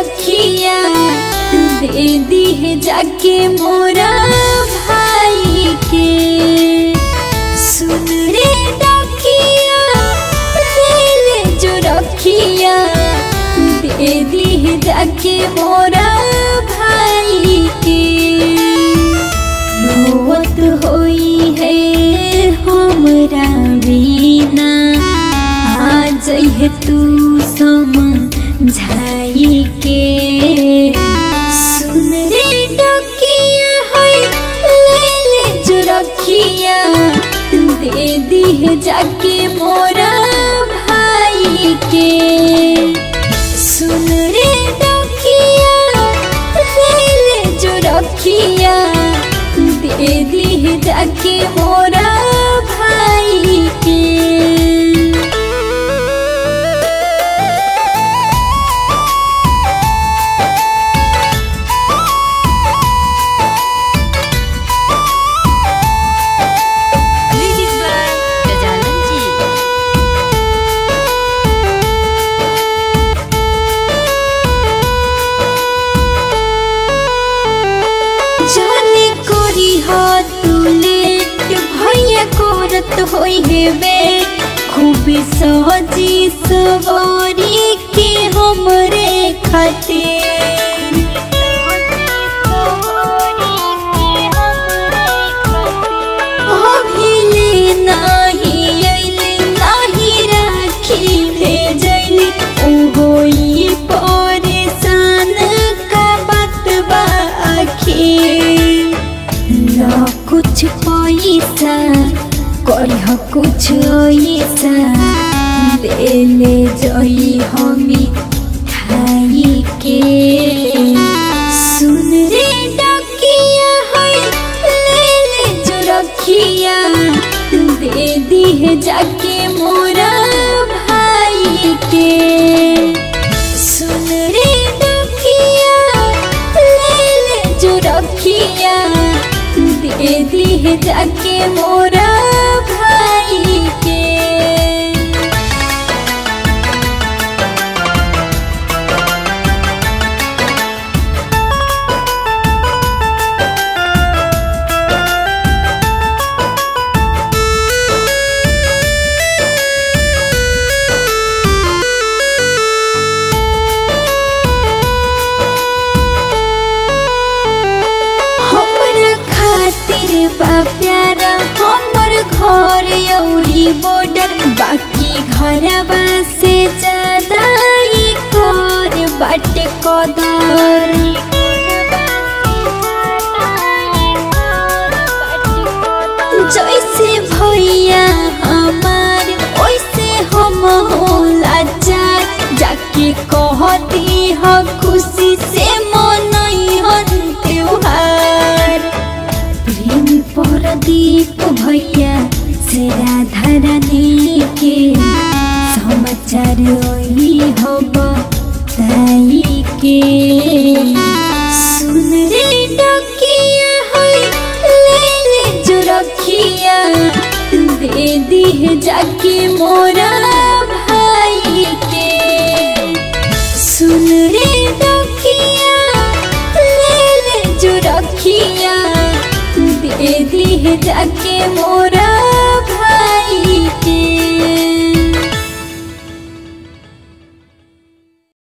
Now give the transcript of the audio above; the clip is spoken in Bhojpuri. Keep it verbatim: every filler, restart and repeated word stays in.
रखिया दे दी है जाके मोरा भाई के। सुन रे डकिया ले ले जो रखिया दे दी है जाके मोरा भाई के। रोवत होई है हमरा बिना आ जइहे तू समझाई के। सुन रे डकिया है ले ले जो रखिया दे दी है जाके मोरा भाई के। सुन रे डकिया ले ले जो रखिया दे दी है जाके मोरा भाई के। जाने कोरी हो तू लेट भैया कोरत होई है बे खूब सजी सवारी के हमरे खातिर। अभी ले नाही अइले नाही राखी भेजली ओहोई परेशान का बात बा आखिर। ला कुछ पैसा करिह कुछ ऐसा ले ले जई हमी खाई के। सुन रे डकिया है ले ले जो रखिया दे दी है जाके मोरा भाई के। सुन रे डकिया ले ले जो रखिया दे दी है जाके मोरा भाई के। बा प्यारा हमर घर यौरी बॉर्डर बाकी घरवा से ज्यादा ही घर बाटे कदर। जैसे भैया हमार वैसे हम होला चार जाके कहती ह खुशी से मनई हन त्योहार। प्रदीप भैया से राधा रानी के समाचार हो बताई के। सुन रे डकिया है ले ले जो रखिया दे दी है जाके मोरा भाई के। सुन रे डकिया ले ले जो रखिया दे दी है जाके मोरा